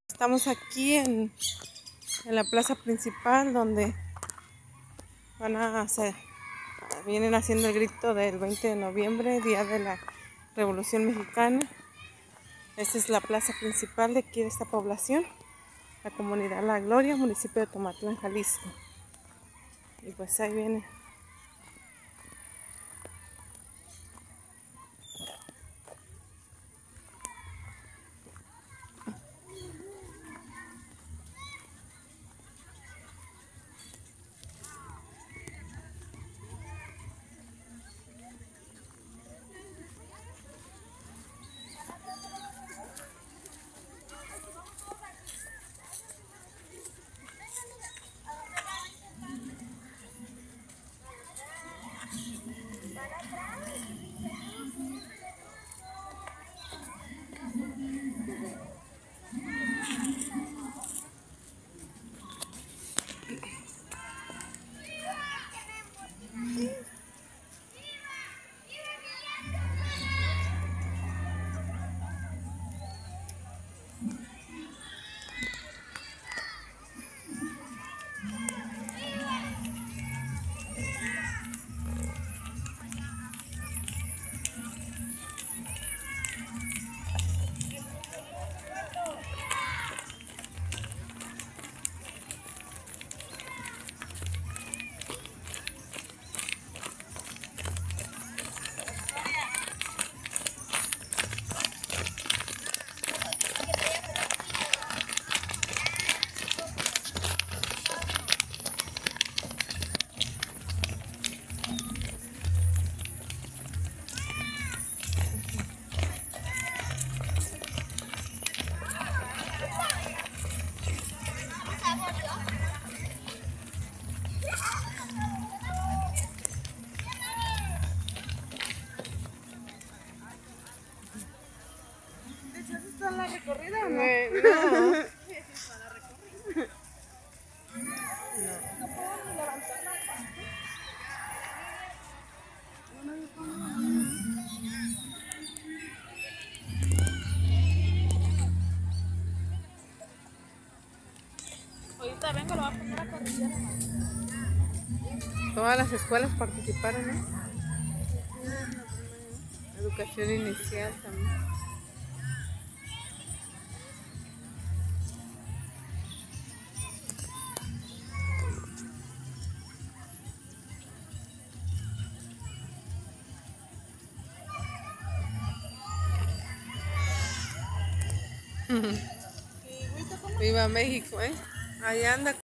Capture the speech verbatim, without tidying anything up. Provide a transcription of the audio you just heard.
Estamos aquí en, en la plaza principal donde van a hacer, vienen haciendo el grito del veinte de noviembre, día de la Revolución Mexicana. Esta es la plaza principal de aquí de esta población, la comunidad La Gloria, municipio de Tomatlán, Jalisco. Y pues ahí viene. ¿Está en la recorrida o no? Eh, no. No. Ahorita vengo, lo voy a poner a corregir. Todas las escuelas participaron, ¿no? Educación inicial también. Viva México, ¿eh? Ahí anda.